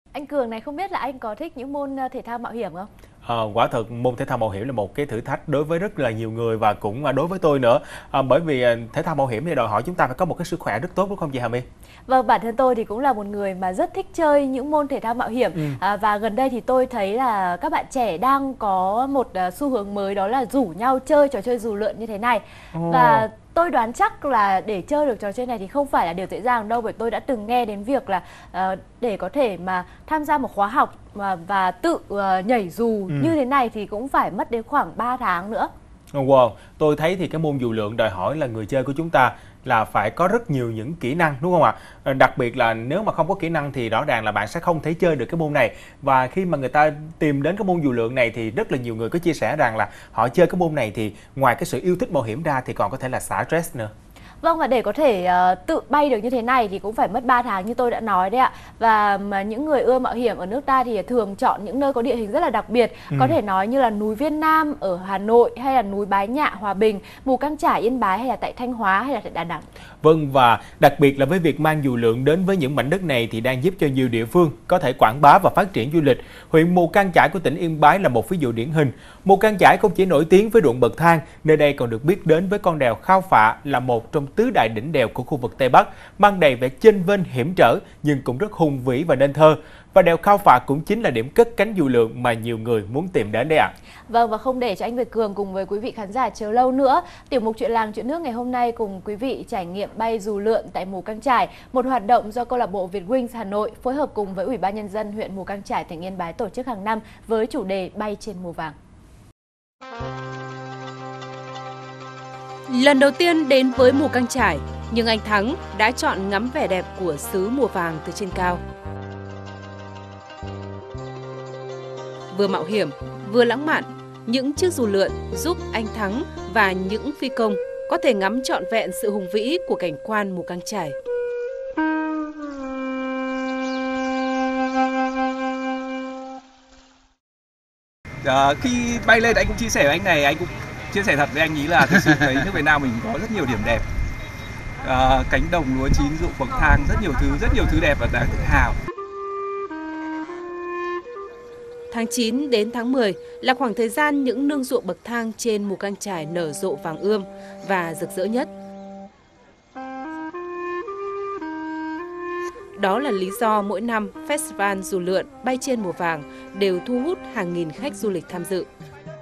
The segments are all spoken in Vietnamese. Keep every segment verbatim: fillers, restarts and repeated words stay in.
Anh Cường này, không biết là anh có thích những môn thể thao mạo hiểm không? Ờ, quả thực môn thể thao mạo hiểm là một cái thử thách đối với rất là nhiều người và cũng đối với tôi nữa. À, bởi vì thể thao mạo hiểm thì đòi hỏi chúng ta phải có một cái sức khỏe rất tốt, đúng không chị Hà My? Vâng, bản thân tôi thì cũng là một người mà rất thích chơi những môn thể thao mạo hiểm. Ừ. À, và gần đây thì tôi thấy là các bạn trẻ đang có một xu hướng mới, đó là rủ nhau chơi trò chơi dù lượn như thế này. Ồ. Và tôi đoán chắc là để chơi được trò chơi này thì không phải là điều dễ dàng đâu, bởi tôi đã từng nghe đến việc là uh, để có thể mà tham gia một khóa học mà và tự uh, nhảy dù ừ. như thế này thì cũng phải mất đến khoảng ba tháng nữa. Wow, tôi thấy thì cái môn dù lượn đòi hỏi là người chơi của chúng ta là phải có rất nhiều những kỹ năng, đúng không ạ? Đặc biệt là nếu mà không có kỹ năng thì rõ ràng là bạn sẽ không thể chơi được cái môn này. Và khi mà người ta tìm đến cái môn dù lượn này thì rất là nhiều người có chia sẻ rằng là họ chơi cái môn này thì ngoài cái sự yêu thích mạo hiểm ra thì còn có thể là xả stress nữa. Vâng, và để có thể uh, tự bay được như thế này thì cũng phải mất ba tháng như tôi đã nói đấy ạ. Và mà những người ưa mạo hiểm ở nước ta thì thường chọn những nơi có địa hình rất là đặc biệt. Ừ. Có thể nói như là núi Viên Nam ở Hà Nội, hay là núi Bái Nhạ, Hòa Bình, Mù Căng Chải, Yên Bái, hay là tại Thanh Hóa, hay là tại Đà Nẵng. Vâng, và đặc biệt là với việc mang dù lượn đến với những mảnh đất này thì đang giúp cho nhiều địa phương có thể quảng bá và phát triển du lịch. Huyện Mù Căng Chải của tỉnh Yên Bái là một ví dụ điển hình. Mù Căng Chải không chỉ nổi tiếng với ruộng bậc thang, nơi đây còn được biết đến với con đèo Khao Phạ là một trong tứ đại đỉnh đèo của khu vực Tây Bắc, mang đầy vẻ chênh vênh hiểm trở nhưng cũng rất hùng vĩ và nên thơ. Và đèo Khao Phạ cũng chính là điểm cất cánh dù lượn mà nhiều người muốn tìm đến đấy ạ. À. Vâng, và không để cho anh Việt Cường cùng với quý vị khán giả chờ lâu nữa, tiểu mục Chuyện làng chuyện nước ngày hôm nay cùng quý vị trải nghiệm bay dù lượn tại Mù Căng Chải, một hoạt động do câu lạc bộ Vietwings Hà Nội phối hợp cùng với Ủy ban nhân dân huyện Mù Căng Chải tỉnh Yên Bái tổ chức hàng năm với chủ đề Bay trên mùa vàng. Lần đầu tiên đến với Mù Căng Chải, nhưng anh Thắng đã chọn ngắm vẻ đẹp của xứ mùa vàng từ trên cao. Vừa mạo hiểm, vừa lãng mạn, những chiếc dù lượn giúp anh Thắng và những phi công có thể ngắm trọn vẹn sự hùng vĩ của cảnh quan Mù Căng Chải. À, khi bay lên anh cũng chia sẻ với anh này, anh cũng chia sẻ thật với anh ý là thực sự thấy nước Việt Nam mình có rất nhiều điểm đẹp. À, cánh đồng lúa chín, ruộng bậc thang, rất nhiều thứ, rất nhiều thứ đẹp và đáng tự hào. Tháng chín đến tháng mười là khoảng thời gian những nương ruộng bậc thang trên Mù Căng Chải nở rộ vàng ươm và rực rỡ nhất. Đó là lý do mỗi năm Festival dù lượn bay trên mùa vàng đều thu hút hàng nghìn khách du lịch tham dự.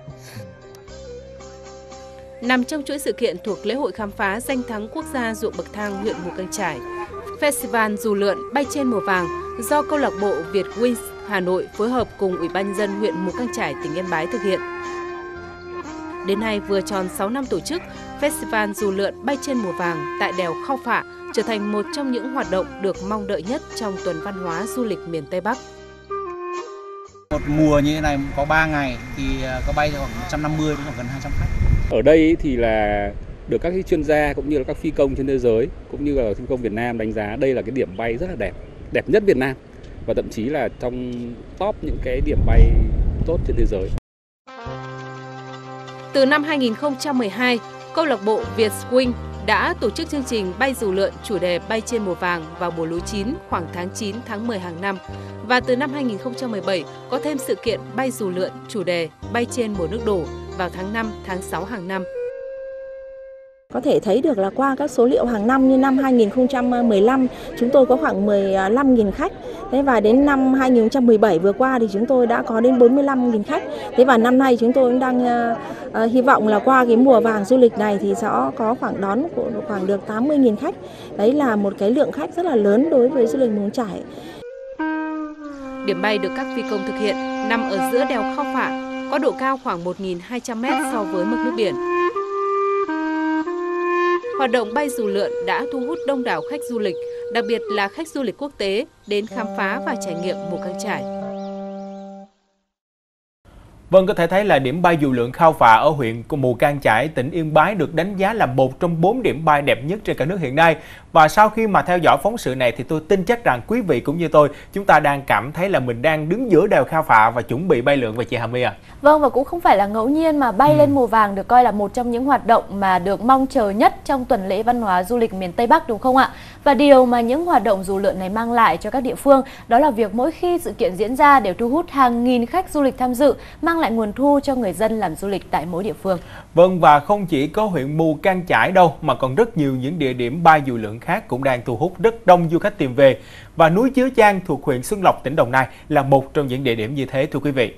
Nằm trong chuỗi sự kiện thuộc lễ hội khám phá danh thắng quốc gia ruộng bậc thang huyện Mù Căng Chải, Festival dù lượn bay trên mùa vàng do câu lạc bộ Vietwings Hà Nội phối hợp cùng Ủy ban nhân dân huyện Mù Căng Chải tỉnh Yên Bái thực hiện. Đến nay vừa tròn sáu năm tổ chức, Festival dù lượn bay trên mùa vàng tại đèo Khao Phạ trở thành một trong những hoạt động được mong đợi nhất trong tuần văn hóa du lịch miền Tây Bắc. Một mùa như thế này có ba ngày thì có bay khoảng một trăm năm mươi đến khoảng gần hai trăm khách. Ở đây thì là được các chuyên gia cũng như là các phi công trên thế giới cũng như là phi công Việt Nam đánh giá đây là cái điểm bay rất là đẹp, đẹp nhất Việt Nam và thậm chí là trong top những cái điểm bay tốt trên thế giới. Từ năm hai nghìn không trăm mười hai, câu lạc bộ Vietwings đã tổ chức chương trình bay dù lượn chủ đề bay trên mùa vàng vào mùa lúa chín khoảng tháng chín tháng mười hàng năm. Và từ năm hai nghìn không trăm mười bảy có thêm sự kiện bay dù lượn chủ đề bay trên mùa nước đổ vào tháng năm, tháng sáu hàng năm. Có thể thấy được là qua các số liệu hàng năm như năm hai nghìn không trăm mười lăm chúng tôi có khoảng mười lăm nghìn khách. Thế và đến năm hai nghìn không trăm mười bảy vừa qua thì chúng tôi đã có đến bốn mươi lăm nghìn khách. Thế và năm nay chúng tôi cũng đang uh, uh, hy vọng là qua cái mùa vàng du lịch này thì sẽ có khoảng đón khoảng được tám mươi nghìn khách. Đấy là một cái lượng khách rất là lớn đối với du lịch Mù Căng Chải. Điểm bay được các phi công thực hiện nằm ở giữa đèo Khao Phạ, có độ cao khoảng một nghìn hai trăm mét so với mực nước biển. Hoạt động bay dù lượn đã thu hút đông đảo khách du lịch, đặc biệt là khách du lịch quốc tế đến khám phá và trải nghiệm Mù Căng Chải. Vâng, có thể thấy là điểm bay dù lượn Khao Phạ ở huyện Mù Cang Chải, tỉnh Yên Bái được đánh giá là một trong bốn điểm bay đẹp nhất trên cả nước hiện nay. Và sau khi mà theo dõi phóng sự này thì tôi tin chắc rằng quý vị cũng như tôi, chúng ta đang cảm thấy là mình đang đứng giữa đèo Khao Phạ và chuẩn bị bay lượn về chị Hà My à. Vâng, và cũng không phải là ngẫu nhiên mà bay ừ. lên Mùa Vàng được coi là một trong những hoạt động mà được mong chờ nhất trong tuần lễ văn hóa du lịch miền Tây Bắc, đúng không ạ? Và điều mà những hoạt động dù lượn này mang lại cho các địa phương đó là việc mỗi khi sự kiện diễn ra đều thu hút hàng nghìn khách du lịch tham dự, mang lại nguồn thu cho người dân làm du lịch tại mỗi địa phương. Vâng, và không chỉ có huyện Mù Cang Chải đâu mà còn rất nhiều những địa điểm bay dù lượn khác cũng đang thu hút rất đông du khách tìm về. Và núi Chứa Chan thuộc huyện Xuân Lộc, tỉnh Đồng Nai là một trong những địa điểm như thế, thưa quý vị.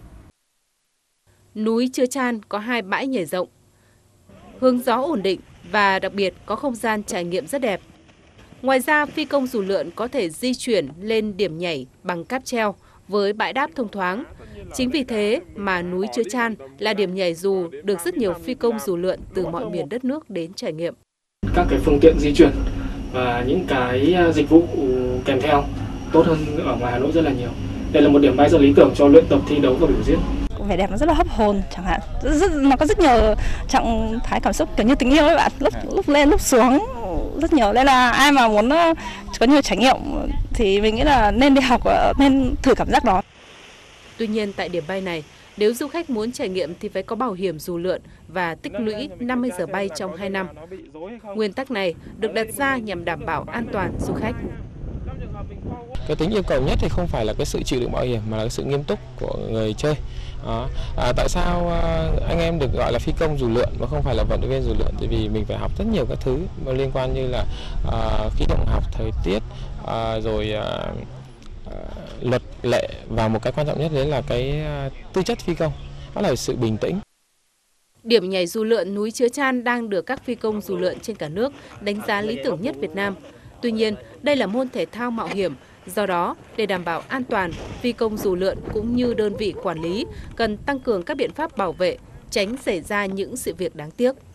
Núi Chứa Chan có hai bãi nhảy rộng, hướng gió ổn định và đặc biệt có không gian trải nghiệm rất đẹp. Ngoài ra, phi công dù lượn có thể di chuyển lên điểm nhảy bằng cáp treo với bãi đáp thông thoáng. Chính vì thế mà núi Chứa Chan là điểm nhảy dù được rất nhiều phi công dù lượn từ mọi miền đất nước đến trải nghiệm. Các cái phương tiện di chuyển và những cái dịch vụ kèm theo tốt hơn ở ngoài Hà Nội rất là nhiều. Đây là một điểm bay rất lý tưởng cho luyện tập, thi đấu và biểu diễn. Vẻ đẹp nó rất là hấp hồn chẳng hạn, rất, nó có rất nhiều trạng thái cảm xúc kiểu như tình yêu ấy bạn, lúc lúc lên lúc xuống rất nhiều, nên là ai mà muốn có nhiều trải nghiệm thì mình nghĩ là nên đi học, nên thử cảm giác đó. Tuy nhiên tại điểm bay này, nếu du khách muốn trải nghiệm thì phải có bảo hiểm dù lượn và tích lũy năm mươi giờ bay trong hai năm. Nguyên tắc này được đặt ra nhằm đảm bảo an toàn du khách. Cái tính yêu cầu nhất thì không phải là cái sự chịu đựng mạo hiểm mà là cái sự nghiêm túc của người chơi. À, à, tại sao à, anh em được gọi là phi công dù lượn mà không phải là vận động viên dù lượn? Tại vì mình phải học rất nhiều các thứ mà liên quan như là à, khí động học, thời tiết, à, rồi à, à, luật lệ, và một cái quan trọng nhất đấy là cái à, tư chất phi công, đó là sự bình tĩnh. Điểm nhảy dù lượn núi Chứa Chan đang được các phi công dù lượn trên cả nước đánh giá lý tưởng nhất Việt Nam. Tuy nhiên, đây là môn thể thao mạo hiểm, do đó, để đảm bảo an toàn, phi công dù lượn cũng như đơn vị quản lý cần tăng cường các biện pháp bảo vệ, tránh xảy ra những sự việc đáng tiếc.